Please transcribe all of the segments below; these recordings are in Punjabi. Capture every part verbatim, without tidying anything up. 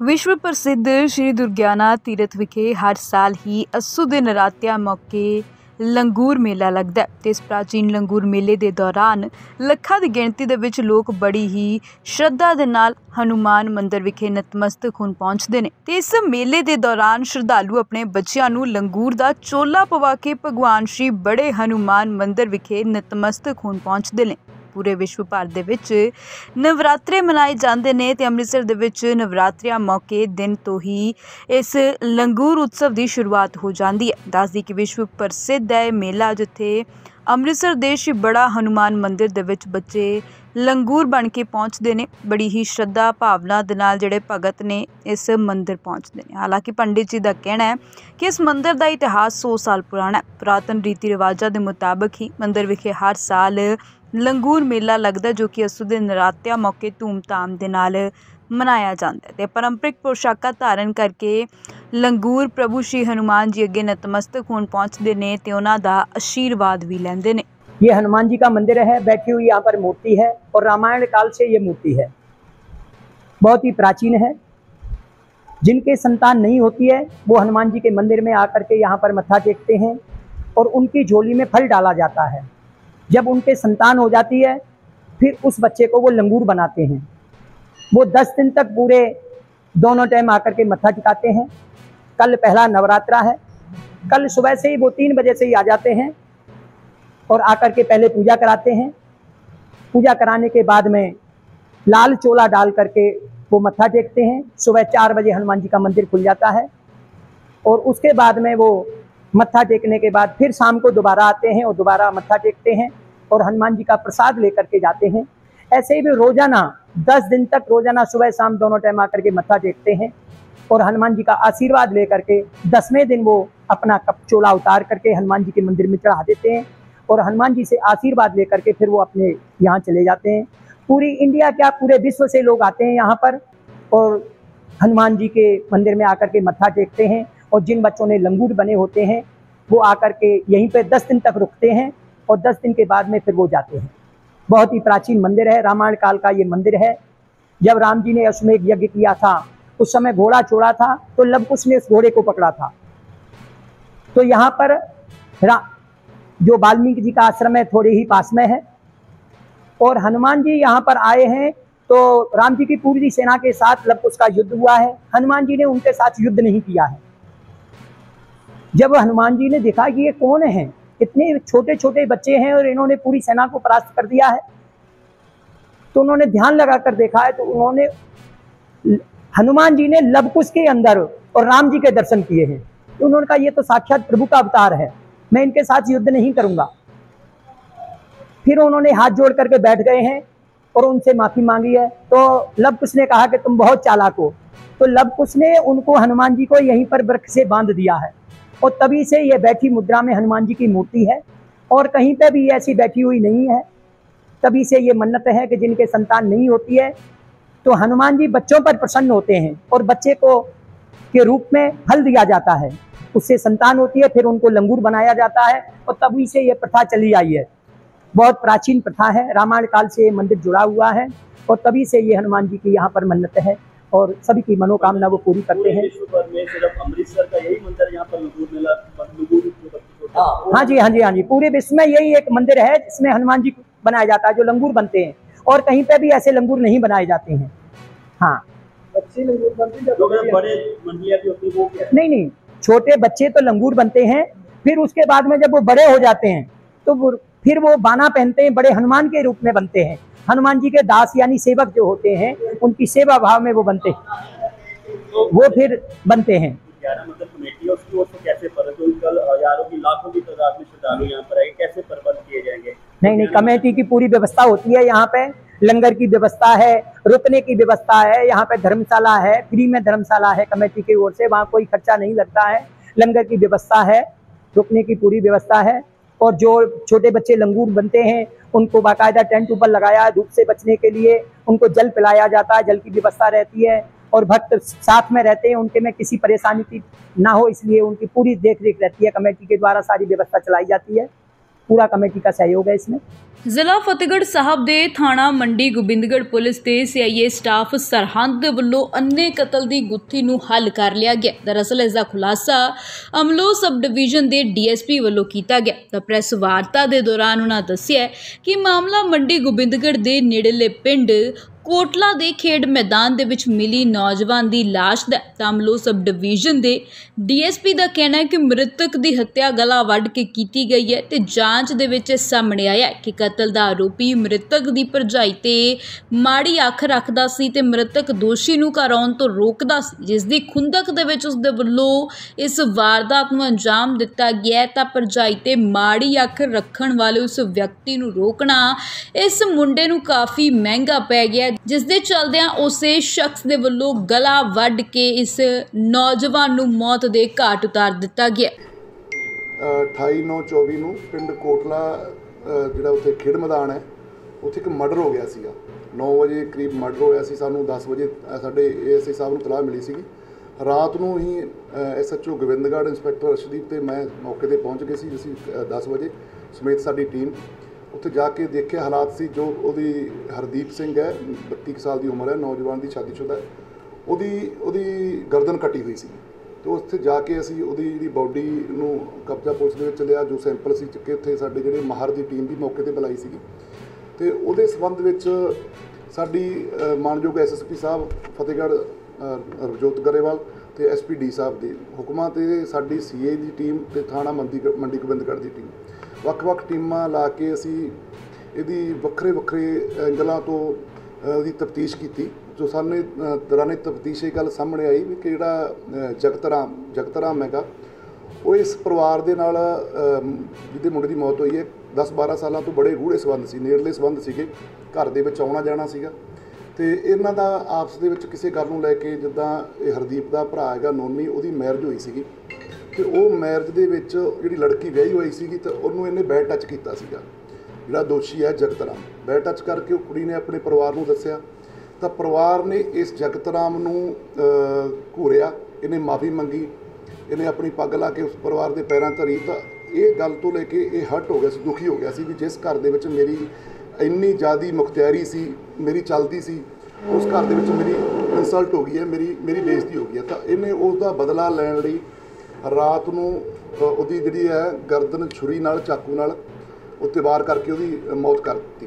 विश्व प्रसिद्ध श्री दुर्गियाना तीरथ विखे हर साल ही अस्सू दे नरात्या मौके लंगूर मेला लगता है। तो इस प्राचीन लंगूर मेले के दौरान ਲੱਖਾਂ ਦੀ ਗਿਣਤੀ ਦੇ ਵਿੱਚ ਲੋਕ बड़ी ही श्रद्धा ਦੇ ਨਾਲ हनुमान मंदिर विखे नतमस्तक होਣ पहुंचते हैं। तो इस मेले के दौरान श्रद्धालु अपने बच्चों को लंगूर का चोला पवा के भगवान श्री बड़े हनुमान मंदिर विखे नतमस्तक होਣ पहुंचते हैं। पूरे विश्व भर दे विच नवरात्रे मनाए जाते हैं तो अमृतसर दे विच नवरात्रियां मौके दिन तो ही इस लंगूर उत्सव की शुरुआत हो जाती है। दस दी कि विश्व प्रसिद्ध है मेला जिथे अमृतसर दे श्री बड़ा हनुमान मंदिर दे विच बच्चे लंगूर बन के पहुँचते हैं। बड़ी ही श्रद्धा भावना दे नाल जिहड़े भगत ने इस मंदिर पहुँचते हैं। हालांकि पंडित जी का कहना है कि इस मंदिर का इतिहास सौ साल पुराना है। पुरातन रीति रिवाजों के मुताबिक ही मंदिर विखे हर साल लंगूर मेला लगता जो कि अस्सू दे नरात्या मौके धूमधाम दे नाल मनाया जाता है। तो पारंपरिक पोशाका धारण करके लंगूर प्रभु श्री हनुमान जी अगे नतमस्तक होण पहुँचते हैं तो उन्हां दा आशीर्वाद भी लैंदे ने। ये हनुमान जी का मंदिर है, बैठी हुई यहाँ पर मूर्ति है और रामायण काल से ये मूर्ति है, बहुत ही प्राचीन है। जिनके संतान नहीं होती है वो हनुमान जी के मंदिर में आकर के यहाँ पर मत्था टेकते हैं और उनकी झोली में फल डाला जाता है। जब उनके संतान हो जाती है फिर उस बच्चे को वो लंगूर बनाते हैं। वो दस दिन तक पूरे दोनों टाइम आकर के मत्था टिकाते हैं। कल पहला नवरात्रा है, कल सुबह से ही वो तीन बजे से ही आ जाते हैं और आकर के पहले पूजा कराते हैं। पूजा कराने के बाद में लाल चोला डाल करके वो मत्था टेकते हैं। सुबह चार बजे हनुमान जी का मंदिर खुल जाता है और उसके बाद में वो मत्था टेकने के बाद फिर शाम को दोबारा आते हैं और दोबारा मत्था टेकते हैं और हनुमान जी का प्रसाद लेकर के जाते हैं। ऐसे ही भी रोजाना दस दिन तक रोजाना सुबह शाम दोनों टाइम आकर के मत्था टेकते हैं और हनुमान जी का आशीर्वाद लेकर के दसवें दिन वो अपना कप चोला उतार करके हनुमान जी के मंदिर में चढ़ा देते हैं और हनुमान जी से आशीर्वाद लेकर के फिर वो अपने यहाँ चले जाते हैं। पूरी इंडिया क्या पूरे विश्व से लोग आते हैं यहाँ पर और हनुमान जी के मंदिर में आकर के मत्था टेकते हैं और जिन बच्चों ने लंगूर बने होते हैं वो आकर के यहीं पे दस दिन तक रुकते हैं और दस दिन के बाद में फिर वो जाते हैं। बहुत ही प्राचीन मंदिर है, रामायण काल का ये मंदिर है। जब राम जी ने अश्वमेध यज्ञ किया था उस समय घोड़ा छोड़ा था तो लव कुश ने उस घोड़े को पकड़ा था। तो यहाँ पर जो वाल्मीकि जी का आश्रम है थोड़े ही पास में है और हनुमान जी यहाँ पर आए हैं तो राम जी की पूरी सेना के साथ लव कुश का युद्ध हुआ है। हनुमान जी ने उनके साथ युद्ध नहीं किया है। जब हनुमान जी ने देखा कि ये कौन है, इतने छोटे छोटे बच्चे हैं और इन्होंने पूरी सेना को परास्त कर दिया है, तो उन्होंने ध्यान लगाकर देखा है तो उन्होंने हनुमान जी ने लव कुश के अंदर और राम जी के दर्शन किए हैं। तो उन्होंने कहा ये तो साक्षात प्रभु का अवतार है, मैं इनके साथ युद्ध नहीं करूंगा। फिर उन्होंने हाथ जोड़ करके बैठ गए हैं और उनसे माफी मांगी है। तो लव कुश ने कहा कि तुम बहुत चालाक हो। तो लव कुश ने उनको हनुमान जी को यहीं पर वृक्ष से बांध दिया है और तभी से ये बैठी मुद्रा में हनुमान जी की मूर्ति है और कहीं पे भी ऐसी बैठी हुई नहीं है। तभी से ये मन्नत है कि जिनके संतान नहीं होती है तो हनुमान जी बच्चों पर प्रसन्न होते हैं और बच्चे को के रूप में फल दिया जाता है, उससे संतान होती है, फिर उनको लंगूर बनाया जाता है और तभी से ये प्रथा चली आई है। बहुत प्राचीन प्रथा है, रामायण काल से ये मंदिर जुड़ा हुआ है और तभी से ये हनुमान जी की यहाँ पर मन्नत है और सभी की मनोकामना वो पूरी करते हैं। अमृतसर का यही मंदिर यहाँ पर लंगूर मेला हाँ जी हाँ जी हाँ जी पूरे विश्व में यही एक मंदिर है जिसमें हनुमान जी बनाया जाता है जो लंगूर बनते हैं और कहीं पे भी ऐसे लंगूर नहीं बनाए जाते हैं। हाँ अच्छे लंगूर बनते हैं, जो बड़े मंडलियां भी होती है वो क्या? नहीं नहीं, छोटे बच्चे तो लंगूर बनते हैं, फिर उसके बाद में जब वो बड़े हो जाते हैं तो वो फिर वो बाना पहनते हैं, बड़े हनुमान के रूप में बनते हैं। हनुमान जी के दास यानी सेवक जो होते हैं उनकी सेवा भाव में वो बनते हैं, वो फिर बनते हैं। ग्यारह मतलब कमेटी और उसकी ओर से कैसे प्रबंध, कल हजारों की लाखों की तादाद में श्रद्धालु यहाँ पर आए, कैसे प्रबंध किए जाएंगे? नहीं नहीं, कमेटी की पूरी व्यवस्था होती है। यहाँ पे लंगर की व्यवस्था है, रुकने की व्यवस्था है, यहाँ पे धर्मशाला है, फ्री में धर्मशाला है कमेटी की ओर से, वहाँ कोई खर्चा नहीं लगता है। लंगर की व्यवस्था है, रुकने की पूरी व्यवस्था है और जो छोटे बच्चे लंगूर बनते हैं उनको बाकायदा टेंट ऊपर लगाया, धूप से बचने के लिए उनको जल पिलाया जाता है, जल की व्यवस्था रहती है और भक्त साथ में रहते हैं, उनके में किसी परेशानी की ना हो इसलिए उनकी पूरी देख रेख रहती है। कमेटी के द्वारा सारी व्यवस्था चलाई जाती है। पूरा कमेटी का सहयोग है इसमें। ਜ਼ਿਲ੍ਹਾ ਫਤਿਹਗੜ੍ਹ ਸਾਹਿਬ ਦੇ ਥਾਣਾ ਮੰਡੀ ਗੋਬਿੰਦਗੜ੍ਹ ਪੁਲਿਸ ਤੇ ਸੀਆਈਏ ਸਟਾਫ ਸਰਹੰਦ ਦੇ ਵੱਲੋਂ ਅੰਨੇ ਕਤਲ ਦੀ ਗੁੱਥੀ ਨੂੰ ਹੱਲ ਕਰ ਲਿਆ ਗਿਆ। ਦਰਅਸਲ ਇਸ ਦਾ ਖੁਲਾਸਾ ਅਮਲੋ ਸਬ ਡਿਵੀਜ਼ਨ ਦੇ ਡੀਐਸਪੀ ਵੱਲੋਂ ਕੀਤਾ ਗਿਆ। ਤਾਂ ਪ੍ਰੈਸ ਵਾਰਤਾ ਦੇ ਦੌਰਾਨ ਉਹਨਾਂ ਦੱਸਿਆ ਕਿ ਮਾਮਲਾ ਮੰਡੀ ਗੋਬਿੰਦਗੜ੍ਹ ਦੇ ਨੇੜਲੇ ਪਿੰਡ ਕੋਟਲਾ ਦੇ ਖੇਡ ਮੈਦਾਨ ਦੇ ਵਿੱਚ ਮਿਲੀ ਨੌਜਵਾਨ ਦੀ ਲਾਸ਼ ਦਾ। ਤਾਂ ਅਮਲੋ ਸਬ ਡਿਵੀਜ਼ਨ ਦੇ ਡੀਐਸਪੀ ਦਾ ਕਹਿਣਾ ਹੈ ਕਿ ਮ੍ਰਿਤਕ ਦੀ ਹੱਤਿਆ ਗਲਾ ਵੱਢ ਕੇ ਕੀਤੀ ਗਈ ਹੈ ਤੇ ਜਾਂਚ ਦੇ ਵਿੱਚ ਸਾਹਮਣੇ ਆਇਆ ਕਿ ਕਤਲ ਦਾ ਆਰੋਪੀ ਮ੍ਰਿਤਕ ਦੀ ਭਰਜਾਈ ਤੇ ਮਾੜੀ ਅੱਖ ਰੱਖਦਾ ਸੀ ਤੇ ਮ੍ਰਿਤਕ ਦੋਸ਼ੀ ਨੂੰ ਘਰ ਆਉਣ ਤੋਂ ਰੋਕਦਾ ਸੀ, ਜਿਸ ਦੀ ਖੁੰਦਕ ਦੇ ਵਿੱਚ ਉਸ ਦੇ ਵੱਲੋਂ ਇਸ ਵਾਰਦਾਤ ਨੂੰ ਅੰਜਾਮ ਦਿੱਤਾ ਗਿਆ। ਤਾਂ ਭਰਜਾਈ ਤੇ ਮਾੜੀ ਅੱਖ ਰੱਖਣ ਵਾਲੇ ਉਸ ਵਿਅਕਤੀ ਨੂੰ ਰੋਕਣਾ ਇਸ ਮੁੰਡੇ ਨੂੰ ਕਾਫੀ ਮਹਿੰਗਾ ਪੈ ਗਿਆ, ਜਿਸ ਦੇ ਚਲਦਿਆਂ ਉਸੇ ਸ਼ਖਸ ਦੇ ਵੱਲੋਂ ਗਲਾ ਵੱਢ ਕੇ ਇਸ ਨੌਜਵਾਨ ਨੂੰ ਮੌਤ ਦੇ ਘਾਟ ਉਤਾਰ ਦਿੱਤਾ ਗਿਆ। ਅਠਾਈ ਨੌ ਚੌਵੀ ਨੂੰ ਪਿੰਡ ਕੋਟਲਾ ਜਿਹੜਾ ਉੱਥੇ ਖੇਡ ਮੈਦਾਨ ਹੈ ਉੱਥੇ ਇੱਕ ਮਰਡਰ ਹੋ ਗਿਆ ਸੀਗਾ। ਨੌ ਵਜੇ ਕਰੀਬ ਮਰਡਰ ਹੋਇਆ ਸੀ। ਸਾਨੂੰ ਦਸ ਵਜੇ ਸਾਡੇ ਏਐਸਆਈ ਸਾਹਿਬ ਨੂੰ ਇਤਲਾਹ ਮਿਲੀ ਸੀਗੀ। ਰਾਤ ਨੂੰ ਹੀ ਐਸਐਚਓ ਗੋਬਿੰਦਗੜ੍ਹ ਇੰਸਪੈਕਟਰ ਅਰਸ਼ਦੀਪ ਤੇ ਮੈਂ ਮੌਕੇ 'ਤੇ ਪਹੁੰਚ ਗਏ ਸੀ। ਅਸੀਂ ਦਸ ਵਜੇ ਸਮੇਤ ਸਾਡੀ ਟੀਮ ਉੱਥੇ ਜਾ ਕੇ ਦੇਖਿਆ ਹਾਲਾਤ ਸੀ। ਜੋ ਉਹਦੀ ਹਰਦੀਪ ਸਿੰਘ ਹੈ, ਬੱਤੀ ਕੁ ਸਾਲ ਦੀ ਉਮਰ ਹੈ, ਨੌਜਵਾਨ ਦੀ ਸ਼ਾਦੀशुदा, ਉਹਦੀ ਉਹਦੀ ਗਰਦਨ ਕੱਟੀ ਹੋਈ ਸੀ। ਅਤੇ ਉੱਥੇ ਜਾ ਕੇ ਅਸੀਂ ਉਹਦੀ ਜਿਹੜੀ ਬੋਡੀ ਨੂੰ ਕਬਜ਼ਾ ਪੁਲਿਸ ਦੇ ਵਿੱਚ ਲਿਆ। ਜੋ ਸੈਂਪਲ ਸੀ ਚੁੱਕੇ ਉੱਥੇ ਸਾਡੇ ਜਿਹੜੇ ਮਾਹਰ ਦੀ ਟੀਮ ਵੀ ਮੌਕੇ 'ਤੇ ਬੁਲਾਈ ਸੀਗੀ ਅਤੇ ਉਹਦੇ ਸੰਬੰਧ ਵਿੱਚ ਸਾਡੀ ਮਾਨਯੋਗ ਐਸ ਐਸ ਪੀ ਸਾਹਿਬ ਫਤਿਹਗੜ੍ਹ ਰਵਜੋਤ ਗਰੇਵਾਲ ਅਤੇ ਐਸ ਪੀ ਡੀ ਸਾਹਿਬ ਦੇ ਹੁਕਮਾਂ 'ਤੇ ਸਾਡੀ ਸੀ ਏ ਦੀ ਟੀਮ ਅਤੇ ਥਾਣਾ ਮੰਡੀ ਮੰਡੀ ਗੋਬਿੰਦਗੜ੍ਹ ਦੀ ਟੀਮ ਵੱਖ-ਵੱਖ ਟੀਮਾਂ ਲਾ ਕੇ ਅਸੀਂ ਇਹਦੀ ਵੱਖਰੇ ਵੱਖਰੇ ਐਂਗਲਾਂ ਤੋਂ ਉਹਦੀ ਤਫਤੀਸ਼ ਕੀਤੀ। ਜੋ ਸਾਨੂੰ ਦੌਰਾਨੇ ਤਫਤੀਸ਼ ਇਹ ਗੱਲ ਸਾਹਮਣੇ ਆਈ ਵੀ ਕਿ ਜਿਹੜਾ ਜਗਤ ਰਾਮ ਜਗਤ ਰਾਮ ਹੈਗਾ ਉਹ ਇਸ ਪਰਿਵਾਰ ਦੇ ਨਾਲ ਜਿਹਦੇ ਮੁੰਡੇ ਦੀ ਮੌਤ ਹੋਈ ਹੈ ਦਸ ਬਾਰਾਂ ਸਾਲਾਂ ਤੋਂ ਬੜੇ ਗੂੜ੍ਹੇ ਸੰਬੰਧ ਸੀ, ਨੇੜਲੇ ਸੰਬੰਧ ਸੀਗੇ, ਘਰ ਦੇ ਵਿੱਚ ਆਉਣਾ ਜਾਣਾ ਸੀਗਾ ਅਤੇ ਇਹਨਾਂ ਦਾ ਆਪਸ ਦੇ ਵਿੱਚ ਕਿਸੇ ਗੱਲ ਨੂੰ ਲੈ ਕੇ, ਜਿੱਦਾਂ ਇਹ ਹਰਦੀਪ ਦਾ ਭਰਾ ਹੈਗਾ ਨੋਨੀ, ਉਹਦੀ ਮੈਰਿਜ ਹੋਈ ਸੀਗੀ ਅਤੇ ਉਹ ਮੈਰਿਜ ਦੇ ਵਿੱਚ ਜਿਹੜੀ ਲੜਕੀ ਵਿਆਹੀ ਹੋਈ ਸੀਗੀ ਤਾਂ ਉਹਨੂੰ ਇਹਨੇ ਬੈਡ ਟੱਚ ਕੀਤਾ ਸੀਗਾ। ਜਿਹੜਾ ਦੋਸ਼ੀ ਹੈ ਜਗਤ ਰਾਮ, ਬੈਡ ਟੱਚ ਕਰਕੇ ਉਹ ਕੁੜੀ ਨੇ ਆਪਣੇ ਪਰਿਵਾਰ ਨੂੰ ਦੱਸਿਆ ਤਾਂ ਪਰਿਵਾਰ ਨੇ ਇਸ ਜਗਤ ਰਾਮ ਨੂੰ ਘੂਰਿਆ। ਇਹਨੇ ਮਾਫੀ ਮੰਗੀ, ਇਹਨੇ ਆਪਣੀ ਪੱਗ ਲਾ ਕੇ ਉਸ ਪਰਿਵਾਰ ਦੇ ਪੈਰਾਂ ਧਰੀ। ਤਾਂ ਇਹ ਗੱਲ ਤੋਂ ਲੈ ਕੇ ਇਹ ਹਰਟ ਹੋ ਗਿਆ ਸੀ, ਦੁਖੀ ਹੋ ਗਿਆ ਸੀ ਵੀ ਜਿਸ ਘਰ ਦੇ ਵਿੱਚ ਮੇਰੀ ਇੰਨੀ ਜ਼ਿਆਦਾ ਮੁਖਤਿਆਰੀ ਸੀ, ਮੇਰੀ ਚੱਲਦੀ ਸੀ, ਉਸ ਘਰ ਦੇ ਵਿੱਚ ਮੇਰੀ ਇਨਸਲਟ ਹੋ ਗਈ ਹੈ, ਮੇਰੀ ਮੇਰੀ ਬੇਇੱਜ਼ਤੀ ਹੋ ਗਈ ਹੈ। ਤਾਂ ਇਹਨੇ ਉਸ ਦਾ ਬਦਲਾ ਲੈਣ ਲਈ ਰਾਤ ਨੂੰ ਉਹਦੀ ਜਿਹੜੀ ਹੈ ਗਰਦਨ ਛੁਰੀ ਨਾਲ, ਚਾਕੂ ਨਾਲ ਉੱਤੇ ਵਾਰ ਕਰਕੇ ਉਹਦੀ ਮੌਤ ਕਰ ਦਿੱਤੀ।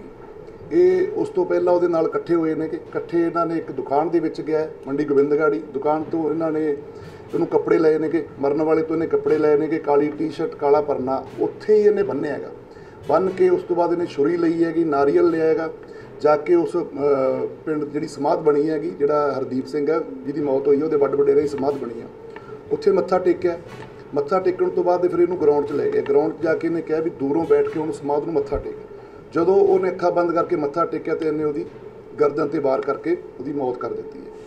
ਇਹ ਉਸ ਤੋਂ ਪਹਿਲਾਂ ਉਹਦੇ ਨਾਲ ਇਕੱਠੇ ਹੋਏ ਨੇ ਕਿ ਇਕੱਠੇ ਇਹਨਾਂ ਨੇ ਇੱਕ ਦੁਕਾਨ ਦੇ ਵਿੱਚ ਗਿਆ ਮੰਡੀ ਗੋਬਿੰਦਗੜ੍ਹ ਦੁਕਾਨ ਤੋਂ ਇਹਨਾਂ ਨੇ ਇਹਨੂੰ ਕੱਪੜੇ ਲਏ ਨੇ ਕਿ ਮਰਨ ਵਾਲੇ ਤੋਂ ਇਹਨੇ ਕੱਪੜੇ ਲਏ ਨੇ ਕਿ ਕਾਲੀ ਟੀ ਸ਼ਰਟ, ਕਾਲਾ ਪਰਨਾ, ਉੱਥੇ ਹੀ ਇਹਨੇ ਬੰਨ੍ਹਿਆ ਹੈਗਾ। ਬੰਨ੍ਹ ਕੇ ਉਸ ਤੋਂ ਬਾਅਦ ਇਹਨੇ ਛੁਰੀ ਲਈ ਹੈਗੀ, ਨਾਰੀਅਲ ਲਿਆ ਹੈਗਾ, ਜਾ ਕੇ ਉਸ ਪਿੰਡ ਜਿਹੜੀ ਸਮਾਧ ਬਣੀ ਹੈਗੀ, ਜਿਹੜਾ ਹਰਦੀਪ ਸਿੰਘ ਹੈ ਜਿਹਦੀ ਮੌਤ ਹੋਈ, ਉਹਦੇ ਵੱਡ ਵਡੇਰੇ ਦੀ ਸਮਾਧ ਬਣੀ ਆ, ਉੱਥੇ ਮੱਥਾ ਟੇਕਿਆ। ਮੱਥਾ ਟੇਕਣ ਤੋਂ ਬਾਅਦ ਫਿਰ ਇਹਨੂੰ ਗਰਾਊਂਡ 'ਚ ਲੈ ਗਿਆ। ਗਰਾਊਂਡ 'ਚ ਜਾ ਕੇ ਇਹਨੇ ਕਿਹਾ ਵੀ ਦੂਰੋਂ ਬੈਠ ਕੇ ਉਹਨੂੰ ਸਮਾਧ ਨੂੰ ਮੱਥਾ ਟੇਕ। ਜਦੋਂ ਉਹਨੇ ਅੱਖਾਂ ਬੰਦ ਕਰਕੇ ਮੱਥਾ ਟੇਕਿਆ ਤਾਂ ਇਹਨੇ ਉਹਦੀ ਗਰਦਨ 'ਤੇ ਵਾਰ ਕਰਕੇ ਉਹਦੀ ਮੌਤ ਕਰ ਦਿੱਤੀ ਹੈ।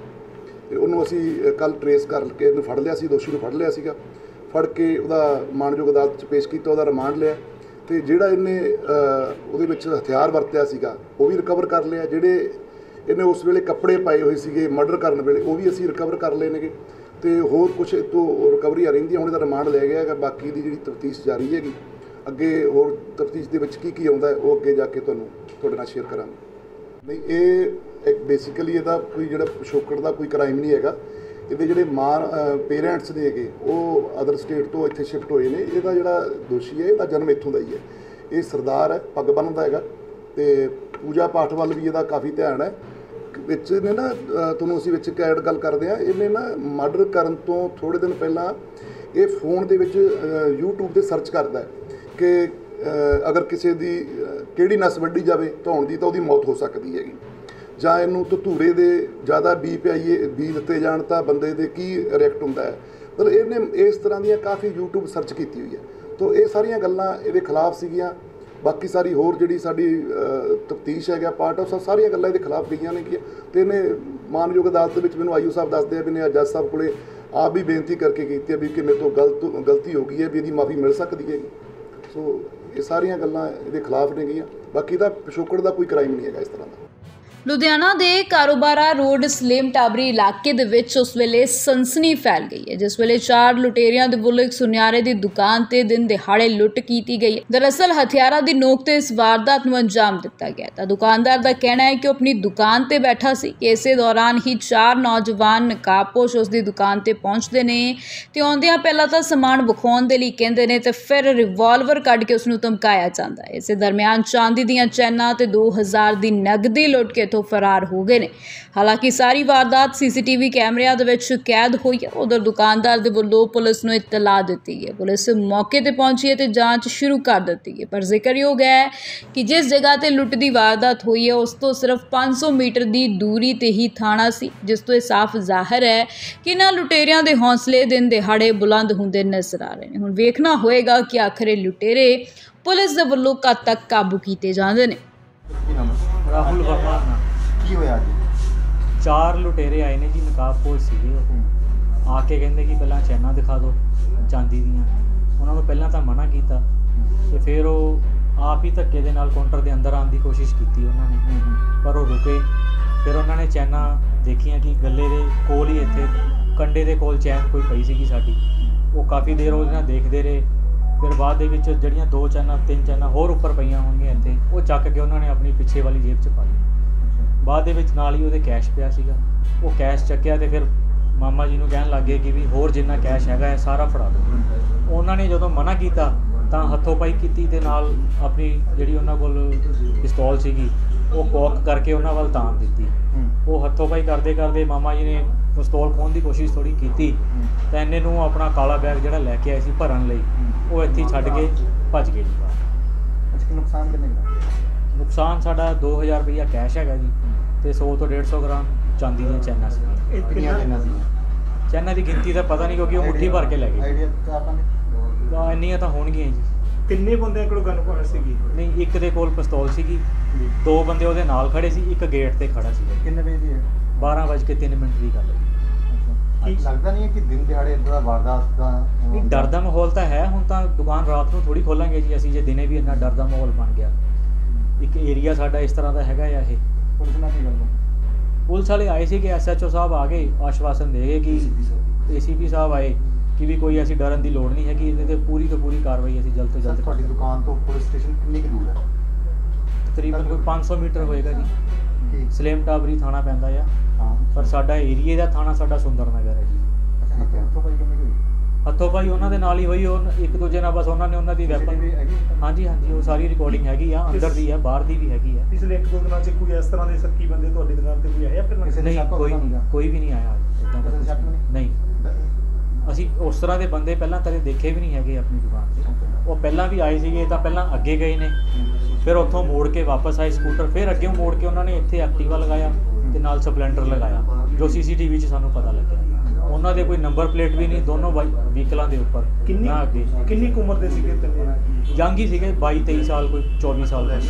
ਅਤੇ ਉਹਨੂੰ ਅਸੀਂ ਕੱਲ੍ਹ ਟਰੇਸ ਕਰਕੇ ਇਹਨੂੰ ਫੜ ਲਿਆ ਸੀ, ਦੋਸ਼ੀ ਨੂੰ ਫੜ ਲਿਆ ਸੀਗਾ। ਫੜ ਕੇ ਉਹਦਾ ਮਾਣਯੋਗ ਅਦਾਲਤ 'ਚ ਪੇਸ਼ ਕੀਤਾ, ਉਹਦਾ ਰਿਮਾਂਡ ਲਿਆ ਅਤੇ ਜਿਹੜਾ ਇਹਨੇ ਉਹਦੇ ਵਿੱਚ ਹਥਿਆਰ ਵਰਤਿਆ ਸੀਗਾ ਉਹ ਵੀ ਰਿਕਵਰ ਕਰ ਲਿਆ। ਜਿਹੜੇ ਇਹਨੇ ਉਸ ਵੇਲੇ ਕੱਪੜੇ ਪਾਏ ਹੋਏ ਸੀਗੇ ਮਰਡਰ ਕਰਨ ਵੇਲੇ, ਉਹ ਵੀ ਅਸੀਂ ਰਿਕਵਰ ਕਰ ਲਏ ਨੇਗੇ ਅਤੇ ਹੋਰ ਕੁਛ ਇਹ ਤੋਂ ਰਿਕਵਰੀਆਂ ਰਹਿੰਦੀਆਂ। ਹੁਣ ਇਹਦਾ ਰਿਮਾਂਡ ਲਿਆ ਗਿਆ ਹੈਗਾ। ਬਾਕੀ ਦੀ ਜਿਹੜੀ ਤਫਤੀਸ਼ ਜਾਰੀ ਹੈਗੀ, ਅੱਗੇ ਹੋਰ ਤਫਤੀਸ਼ ਦੇ ਵਿੱਚ ਕੀ ਕੀ ਆਉਂਦਾ ਹੈ ਉਹ ਅੱਗੇ ਜਾ ਕੇ ਤੁਹਾਨੂੰ ਤੁਹਾਡੇ ਨਾਲ ਸ਼ੇਅਰ ਕਰਾਂਗੇ। ਨਹੀਂ, ਇਹ ਇੱਕ ਬੇਸਿਕਲੀ ਇਹਦਾ ਕੋਈ ਜਿਹੜਾ ਪਿਛੋਕੜ ਦਾ ਕੋਈ ਕ੍ਰਾਈਮ ਨਹੀਂ ਹੈਗਾ। ਇਹਦੇ ਜਿਹੜੇ ਮਾਂ ਪੇਰੈਂਟਸ ਨੇ ਹੈਗੇ ਉਹ ਅਦਰ ਸਟੇਟ ਤੋਂ ਇੱਥੇ ਸ਼ਿਫਟ ਹੋਏ ਨੇ। ਇਹਦਾ ਜਿਹੜਾ ਦੋਸ਼ੀ ਹੈ ਇਹਦਾ ਜਨਮ ਇੱਥੋਂ ਦਾ ਹੀ ਹੈ। ਇਹ ਸਰਦਾਰ ਹੈ, ਪੱਗ ਬੰਨ੍ਹਦਾ ਹੈਗਾ ਅਤੇ ਪੂਜਾ ਪਾਠ ਵੱਲ ਵੀ ਇਹਦਾ ਕਾਫੀ ਧਿਆਨ ਹੈ। ਵਿੱਚ ਇਹਨੇ ਨਾ ਤੁਹਾਨੂੰ ਅਸੀਂ ਵਿੱਚ ਇੱਕ ਐਡ ਗੱਲ ਕਰਦੇ ਹਾਂ, ਇਹਨੇ ਨਾ ਮਰਡਰ ਕਰਨ ਤੋਂ ਥੋੜ੍ਹੇ ਦਿਨ ਪਹਿਲਾਂ ਇਹ ਫੋਨ ਦੇ ਵਿੱਚ ਯੂਟਿਊਬ 'ਤੇ ਸਰਚ ਕਰਦਾ ਹੈ ਕਿ ਅਗਰ ਕਿਸੇ ਦੀ ਕਿਹੜੀ ਨਸ ਵੱਢੀ ਜਾਵੇ ਧੌਣ ਦੀ ਤਾਂ ਉਹਦੀ ਮੌਤ ਹੋ ਸਕਦੀ ਹੈਗੀ, ਜਾਂ ਇਹਨੂੰ ਧਤੂਰੇ ਦੇ ਜ਼ਿਆਦਾ ਬੀ ਪਿਆਈਏ ਬੀ ਦਿੱਤੇ ਜਾਣ ਤਾਂ ਬੰਦੇ ਦੇ ਕੀ ਰਿਐਕਟ ਹੁੰਦਾ ਹੈ। ਮਤਲਬ ਇਹਨੇ ਇਸ ਤਰ੍ਹਾਂ ਦੀਆਂ ਕਾਫੀ ਯੂਟਿਊਬ ਸਰਚ ਕੀਤੀ ਹੋਈ ਹੈ। ਤਾਂ ਇਹ ਸਾਰੀਆਂ ਗੱਲਾਂ ਇਹਦੇ ਖਿਲਾਫ ਸੀਗੀਆਂ। ਬਾਕੀ ਸਾਰੀ ਹੋਰ ਜਿਹੜੀ ਸਾਡੀ ਤਫਤੀਸ਼ ਹੈਗਾ ਪਾਰਟ ਆਫ ਸਾਰੀਆਂ ਗੱਲਾਂ ਇਹਦੇ ਖਿਲਾਫ ਗਈਆਂ ਨੇ ਕੀ। ਅਤੇ ਇਹਨੇ ਮਾਨਯੋਗ ਅਦਾਲਤ ਦੇ ਵਿੱਚ ਮੈਨੂੰ ਆਈਓ ਸਾਹਿਬ ਦੱਸਦੇ ਆ ਵੀ ਨੇ ਜੱਜ ਸਾਹਿਬ ਕੋਲ ਆਪ ਵੀ ਬੇਨਤੀ ਕਰਕੇ ਕੀਤੀ ਹੈ ਵੀ ਕਿ ਮੇਰੇ ਤੋਂ ਗਲਤ ਗਲਤੀ ਹੋ ਗਈ ਹੈ ਵੀ ਇਹਦੀ ਮਾਫੀ ਮਿਲ ਸਕਦੀ ਹੈਗੀ। ਸੋ ਇਹ ਸਾਰੀਆਂ ਗੱਲਾਂ ਇਹਦੇ ਖਿਲਾਫ ਨੇ ਗਈਆਂ। ਬਾਕੀ ਦਾ ਪਿਛੋਕੜ ਦਾ ਕੋਈ ਕ੍ਰਾਈਮ ਨਹੀਂ ਹੈਗਾ ਇਸ ਤਰ੍ਹਾਂ ਦਾ। ਲੁਧਿਆਣਾ ਦੇ ਕਾਰੋਬਾਰਾ ਰੋਡ ਸਲੇਮ ਟਾਬਰੀ ਇਲਾਕੇ ਦੇ ਵਿੱਚ ਉਸ ਵੇਲੇ ਸਨਸਨੀ ਫੈਲ ਗਈ ਹੈ, ਜਿਸ ਵੇਲੇ ਚਾਰ ਲੁਟੇਰਿਆਂ ਦੇ ਵੱਲੋਂ ਇੱਕ ਸੁਨਿਆਰੇ ਦੀ ਦੁਕਾਨ ਤੇ ਦਿਨ ਦਿਹਾੜੇ ਲੁੱਟ ਕੀਤੀ ਗਈ ਹੈ। ਦਰਅਸਲ ਹਥਿਆਰਾਂ ਦੀ ਨੋਕ ਤੇ ਇਸ ਵਾਰਦਾਤ ਨੂੰ ਅੰਜਾਮ ਦਿੱਤਾ ਗਿਆ ਤਾਂ ਦੁਕਾਨਦਾਰ ਦਾ ਕਹਿਣਾ ਹੈ ਕਿ ਉਹ ਆਪਣੀ ਦੁਕਾਨ ਤੇ ਬੈਠਾ ਸੀ ਕਿ ਇਸੇ ਦੌਰਾਨ ਹੀ ਚਾਰ ਨੌਜਵਾਨ ਨਕਾਬਪੋਸ਼ ਉਸ ਦੀ ਦੁਕਾਨ ਤੇ ਪਹੁੰਚਦੇ ਨੇ ਤੇ ਆਉਂਦਿਆਂ ਪਹਿਲਾਂ ਤਾਂ ਸਮਾਨ ਵਿਖਾਉਣ ਦੇ ਲਈ ਕਹਿੰਦੇ ਨੇ ਤੇ ਫਿਰ ਰਿਵਾਲਵਰ ਕੱਢ ਕੇ ਉਸ ਨੂੰ ਧਮਕਾਇਆ ਜਾਂਦਾ ਹੈ। ਇਸੇ ਦਰਮਿਆਨ ਚਾਂਦੀ ਦੀਆਂ ਚੈਨਾਂ ਤੇ ਦੋ ਹਜ਼ਾਰ ਦੀ ਨਗਦੀ ਲੁੱਟ ਕੇ ਤੋਂ ਫਰਾਰ ਹੋ ਗਏ ਨੇ। ਹਾਲਾਂਕਿ ਸਾਰੀ ਵਾਰਦਾਤ ਸੀਸੀਟੀਵੀ ਕੈਮਰਿਆਂ ਦੇ ਵਿੱਚ ਕੈਦ ਹੋਈ ਹੈ। ਉਧਰ ਦੁਕਾਨਦਾਰ ਦੇ ਵੱਲੋਂ ਪੁਲਿਸ ਨੂੰ ਇਤਲਾਹ ਦਿੱਤੀ ਗਈ। ਪੁਲਿਸ ਮੌਕੇ ਤੇ ਪਹੁੰਚੀ ਹੈ ਤੇ ਜਾਂਚ ਸ਼ੁਰੂ ਕਰ ਦਿੱਤੀ ਗਈ। ਪਰ ਜ਼ਿਕਰਯੋਗ ਹੈ ਕਿ ਜਿਸ ਜਗ੍ਹਾ ਤੇ ਲੁੱਟ ਦੀ ਵਾਰਦਾਤ ਹੋਈ ਹੈ ਉਸ ਤੋਂ ਸਿਰਫ ਪੰਜ ਸੌ ਮੀਟਰ ਦੀ ਦੂਰੀ ਤੇ ਹੀ ਥਾਣਾ ਸੀ, ਜਿਸ ਤੋਂ ਇਹ ਸਾਫ਼ ਜ਼ਾਹਰ ਹੈ ਕਿ ਇਹਨਾਂ ਲੁਟੇਰਿਆਂ ਦੇ ਹੌਸਲੇ ਦਿਨ ਦਿਹਾੜੇ ਬੁਲੰਦ ਹੁੰਦੇ ਨਜ਼ਰ ਆ ਰਹੇ ਨੇ। ਹੁਣ ਵੇਖਣਾ ਹੋਏਗਾ ਕਿ ਆਖਰ ਇਹ ਲੁਟੇਰੇ ਪੁਲਿਸ ਦੇ ਵੱਲੋਂ ਕਦ ਤੱਕ ਕਾਬੂ ਕੀਤੇ ਜਾਂਦੇ ਨੇ। ਰਾਹੁਲ ਵਰਮਾ ਕੀ ਹੋਇਆ ਜੀ? ਚਾਰ ਲੁਟੇਰੇ ਆਏ ਨੇ ਜੀ, ਨਕਾਬਪੋਸ਼ ਸੀਗੇ। ਉਹ ਆ ਕੇ ਕਹਿੰਦੇ ਕਿ ਪਹਿਲਾਂ ਚੈਨਾਂ ਦਿਖਾ ਦਿਓ ਚਾਂਦੀ ਦੀਆਂ। ਉਹਨਾਂ ਨੂੰ ਪਹਿਲਾਂ ਤਾਂ ਮਨਾ ਕੀਤਾ ਤੇ ਫਿਰ ਉਹ ਆਪ ਹੀ ਧੱਕੇ ਦੇ ਨਾਲ ਕਾਊਂਟਰ ਦੇ ਅੰਦਰ ਆਉਣ ਦੀ ਕੋਸ਼ਿਸ਼ ਕੀਤੀ ਉਹਨਾਂ ਨੇ, ਪਰ ਉਹ ਰੁਕੇ। ਫਿਰ ਉਹਨਾਂ ਨੇ ਚੈਨਾਂ ਦੇਖੀਆਂ ਕਿ ਗੱਲੇ ਦੇ ਕੋਲ ਹੀ ਇੱਥੇ ਕੰਡੇ ਦੇ ਕੋਲ ਚੈਨ ਕੋਈ ਪਈ ਸੀਗੀ ਸਾਡੀ। ਉਹ ਕਾਫੀ ਦੇਰ ਉਹਦੇ ਨਾਲ ਦੇਖਦੇ ਰਹੇ। ਫਿਰ ਬਾਅਦ ਦੇ ਵਿੱਚ ਜਿਹੜੀਆਂ ਦੋ ਚੈਨਾਂ ਤਿੰਨ ਚੈਨਾਂ ਹੋਰ ਉੱਪਰ ਪਈਆਂ ਹੋਣਗੀਆਂ ਇੱਥੇ, ਉਹ ਚੱਕ ਕੇ ਉਹਨਾਂ ਨੇ ਆਪਣੀ ਪਿੱਛੇ ਵਾਲੀ ਜੇਬ 'ਚ ਪਾ ਲਈ। ਬਾਅਦ ਦੇ ਵਿੱਚ ਨਾਲ ਹੀ ਉਹਦੇ ਕੈਸ਼ ਪਿਆ ਸੀਗਾ, ਉਹ ਕੈਸ਼ ਚੱਕਿਆ ਤੇ ਫਿਰ ਮਾਮਾ ਜੀ ਨੂੰ ਕਹਿਣ ਲੱਗ ਗਏ ਕਿ ਵੀ ਹੋਰ ਜਿੰਨਾ ਕੈਸ਼ ਹੈਗਾ ਹੈ ਸਾਰਾ ਫੜਾ ਦਿਓ। ਉਹਨਾਂ ਨੇ ਜਦੋਂ ਮਨਾ ਕੀਤਾ ਤਾਂ ਹੱਥੋਂ ਪਾਈ ਕੀਤੀ ਤੇ ਨਾਲ ਆਪਣੀ ਜਿਹੜੀ ਉਹਨਾਂ ਕੋਲ ਪਿਸਤੌਲ ਸੀਗੀ ਉਹ ਕੋਕ ਕਰਕੇ ਉਹਨਾਂ ਵੱਲ ਤਾਣ ਦਿੱਤੀ। ਉਹ ਹੱਥੋਂ ਪਾਈ ਕਰਦੇ ਕਰਦੇ ਮਾਮਾ ਜੀ ਨੇ ਪਿਸਤੌਲ ਖੋਹਣ ਦੀ ਕੋਸ਼ਿਸ਼ ਥੋੜ੍ਹੀ ਕੀਤੀ ਤਾਂ ਇੰਨੇ ਨੂੰ ਆਪਣਾ ਕਾਲਾ ਬੈਗ ਜਿਹੜਾ ਲੈ ਕੇ ਆਏ ਸੀ ਭਰਨ ਲਈ ਉਹ ਇੱਥੇ ਹੀ ਛੱਡ ਕੇ ਭੱਜ ਗਏ ਜੀ। ਅੱਛਾ, ਨੁਕਸਾਨ ਕਿੰਨੇ ਦਾ? ਨੁਕਸਾਨ ਸਾਡਾ ਦੋ ਹਜ਼ਾਰ ਰੁਪਈਆ ਕੈਸ਼ ਹੈਗਾ ਜੀ ਤੇ ਸੌ ਤੋਂ ਡੇਢ ਸੌ ਗ੍ਰਾਮ ਚਾਂਦੀ ਦੀਆਂ ਚੈਨਾਂ ਸੀ। ਕਿੰਨੀਆਂ ਚੈਨਾਂ ਸੀ? ਚੈਨਾਂ ਦੀ ਗਿਣਤੀ ਤਾਂ ਪਤਾ ਨਹੀਂ ਕਿਉਂਕਿ ਉਹ ਮੁੱਠੀ ਭਰ ਕੇ ਲੈ ਗਏ। ਆਈਡੀਆ ਚਾਰ ਪੰਜ ਤਾਂ ਇੰਨੀਆਂ ਤਾਂ ਹੋਣਗੀਆਂ ਜੀ। ਕਿੰਨੇ ਬੰਦਿਆਂ ਕੋਲ ਗਨ ਪਾਵਰ ਸੀਗੀ? ਨਹੀਂ, ਇੱਕ ਦੇ ਕੋਲ ਪਿਸਤੌਲ ਸੀਗੀ, ਦੋ ਬੰਦੇ ਉਹਦੇ ਨਾਲ ਖੜੇ ਸੀ, ਇੱਕ ਗੇਟ ਤੇ ਖੜਾ ਸੀਗਾ। ਕਿੰਨੇ ਵਜੇ ਦੀ ਹੈ? ਬਾਰਾਂ ਵੱਜ ਕੇ ਤਿੰਨ ਮਿੰਟ ਦੀ ਗੱਲ ਹੈ। ਕੀ ਲੱਗਦਾ ਨਹੀਂ ਹੈ ਕਿ ਦਿਨ ਦਿਹਾੜੇ ਇੱਦਾਂ ਦਾ ਵਾਰਦਾਤ ਦਾ ਨਹੀਂ, ਡਰ ਦਾ ਮਾਹੌਲ ਤਾਂ ਹੈ। ਹੁਣ ਤਾਂ ਦੁਕਾਨ ਰਾਤ ਨੂੰ ਥੋੜ੍ਹੀ ਖੋਲਾਂਗੇ ਜੀ ਅਸੀਂ, ਜੇ ਦਿਨੇ ਵੀ ਇੰਨਾ ਡਰ ਦਾ ਮਾਹੌਲ ਬਣ ਗਿਆ। ਇੱਕ ਏਰੀਆ ਸਾਡਾ ਇਸ ਤਰ੍ਹਾਂ ਦਾ ਹੈਗਾ ਆ ਇਹ। ਪੁਲਿਸ ਨਾਲ ਕੀ ਗੱਲ? ਪੁਲਿਸ ਵਾਲੇ ਆਏ ਸੀ ਕਿ ਐਸ ਐਚ ਓ ਸਾਹਿਬ ਆ ਗਏ, ਆਸ਼ਵਾਸਨ ਦੇ ਗਏ ਕਿ ਏ ਸੀ ਪੀ ਸਾਹਿਬ ਆਏ ਕਿ ਵੀ ਕੋਈ ਅਸੀਂ ਡਰਨ ਦੀ ਲੋੜ ਨਹੀਂ ਹੈਗੀ, ਇਹਦੇ 'ਤੇ ਪੂਰੀ ਤੋਂ ਪੂਰੀ ਕਾਰਵਾਈ ਅਸੀਂ ਜਲਦ ਤੋਂ ਜਲਦ। ਤੁਹਾਡੀ ਦੁਕਾਨ ਤੋਂ ਪੁਲਿਸ ਸਟੇਸ਼ਨ ਕਿੰਨੀ ਕੁ ਦੂਰ ਹੈ? ਤਕਰੀਬਨ ਕੋਈ ਪੰਜ ਸੌ ਮੀਟਰ ਹੋਏਗਾ ਜੀ। ਕੀ? ਸਲੇਮ ਟਾਬਰੀ ਥਾਣਾ ਪੈਂਦਾ ਆ, ਹਾਂ, ਪਰ ਸਾਡਾ ਏਰੀਏ ਦਾ ਥਾਣਾ ਸਾਡਾ ਸੁੰਦਰ ਨਗਰ ਹੈ ਜੀ। ਅੱਛਾ, ਹੱਥੋਂ ਪਾਈ ਕਿੰਨੀ ਕੁ ਹੋਈ? ਹੱਥੋਂ ਭਾਈ ਉਹਨਾਂ ਦੇ ਨਾਲ ਹੀ ਹੋਈ। ਉਹ ਇੱਕ ਦੂਜੇ ਨਾਲ ਬਸ ਉਹਨਾਂ ਨੇ ਉਹਨਾਂ ਦੀ ਵੈਪਨ। ਹਾਂਜੀ ਹਾਂਜੀ, ਉਹ ਸਾਰੀ ਰਿਕਾਰਡਿੰਗ ਹੈਗੀ ਆ, ਅੰਦਰ ਦੀ ਹੈ ਬਾਹਰ ਦੀ ਵੀ ਹੈਗੀ ਆ। ਪਿਛਲੇ ਇੱਕ ਦੋ ਦਿਨਾਂ 'ਚ ਕੋਈ ਇਸ ਤਰ੍ਹਾਂ ਦੇ ਸ਼ੱਕੀ ਬੰਦੇ ਤੁਹਾਡੀ ਦੁਕਾਨ ਤੇ ਕੋਈ ਆਇਆ ਫਿਰ? ਕਿਸੇ ਨਹੀਂ, ਸ਼ੱਕ ਕੋਈ ਹੋਊਗਾ? ਨਹੀਂ, ਕੋਈ ਵੀ ਨਹੀਂ ਆਇਆ ਇੱਦਾਂ ਦਾ ਕਿਸੇ ਕੁਛ। ਸ਼ੱਕ ਨਹੀਂ? ਨਹੀਂ, ਅਸੀਂ ਉਸ ਤਰ੍ਹਾਂ ਦੇ ਬੰਦੇ ਪਹਿਲਾਂ ਕਦੇ ਦੇਖੇ ਵੀ ਨਹੀਂ ਹੈਗੇ ਆਪਣੀ ਦੁਕਾਨ 'ਤੇ। ਉਹ ਪਹਿਲਾਂ ਵੀ ਆਏ ਸੀਗੇ ਤਾਂ ਪਹਿਲਾਂ ਅੱਗੇ ਗਏ ਨੇ, ਫਿਰ ਉੱਥੋਂ ਮੋੜ ਕੇ ਵਾਪਸ ਆਏ ਸਕੂਟਰ, ਫਿਰ ਅੱਗੇ ਮੋੜ ਕੇ ਉਹਨਾਂ ਨੇ ਇੱਥੇ ਐਕਟਿਵਾ ਲਗਾਇਆ ਤੇ ਨਾਲ ਸਪਲੈਂਡਰ ਲਗਾਇਆ, ਜੋ ਸੀ ਸੀ ਟੀ ਵੀ 'ਚ ਸਾਨੂੰ ਪਤਾ ਲੱਗਿਆ। ਉਹਨਾਂ ਦੇ ਕੋਈ ਨੰਬਰ ਪਲੇਟ ਵੀ ਨਹੀਂ ਦੋਨੋਂ ਵਹੀਕਲਾਂ ਦੇ ਉੱਪਰ। ਕਿੰਨੀ ਨਾ ਅੱਗੇ ਕਿੰਨੀ ਕੁ ਉਮਰ ਦੇ ਸੀਗੇ ਤਿੰਨੇ? ਯੰਗ ਹੀ ਸੀਗੇ, ਬਾਈ ਤੇਈ ਸਾਲ, ਕੋਈ ਚੌਵੀ ਸਾਲ ਦਾ।